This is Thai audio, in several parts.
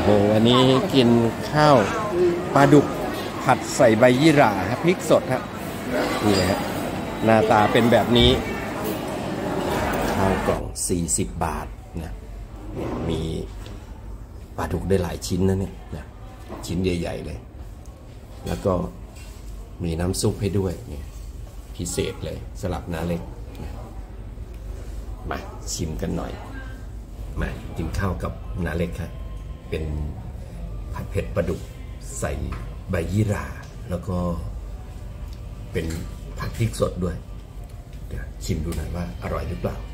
โหวันนี้กินข้าวปลาดุกผัดใส่ใบยี่หร่าครับพริกสดครับนี่ฮะหน้าตาเป็นแบบนี้ข้าวกล่อง40 บาทนะมีปลาดุกได้หลายชิ้นนะเนี่ยนะชิ้นใหญ่ๆเลยแล้วก็มีน้ำซุปให้ด้วยเนี่ยพิเศษเลยสลับน้าเล็กมาชิมกันหน่อยมากินข้าวกับน้าเล็กครับเป็นผัดเผ็ดปลาดุกใส่ใบยี่หร่าแล้วก็เป็นผัดพริกสดด้วยเดี๋ยวชิมดูหน่อยว่าอร่อยหรือเปล่า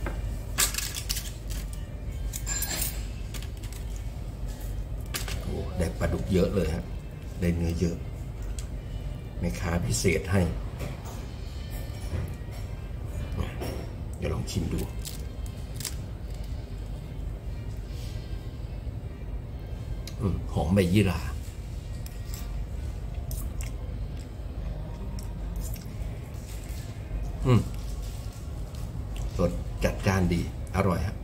โอ้ได้ปลาดุกเยอะเลยครับได้เนื้อเยอะแม่ค้าพิเศษให้เดี๋ยวลองชิมดูหอมใบยี่หร่ารสจัดจ้านดีอร่อยครับ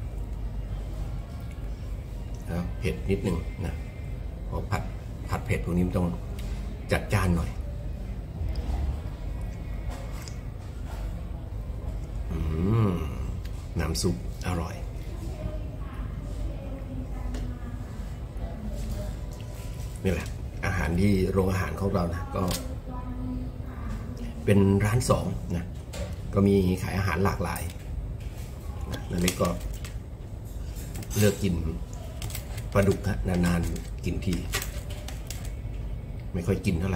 แล้วเผ็ดนิดนึงนะเพราะผัดเผ็ดพวกนี้มันต้องจัดจ้านหน่อยน้ำซุปอร่อยนี่แหละอาหารที่โรงอาหารของเรานะก็เป็นร้าน2นะก็มีขายอาหารหลากหลายนั่นเล็กก็เลือกกินปลาดุกฮะนานๆกินทีไม่ค่อยกินเท่าไหร่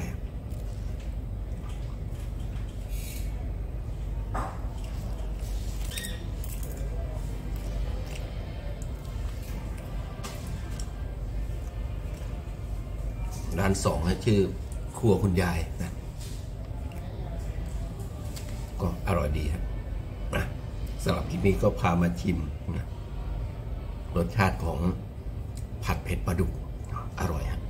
ร้าน2ชื่อครัวคุณยายนะก็อร่อยดีครับนะสำหรับคลิปนี้ก็พามาชิมนะรสชาติของผัดเผ็ดปลาดุกอร่อยครับ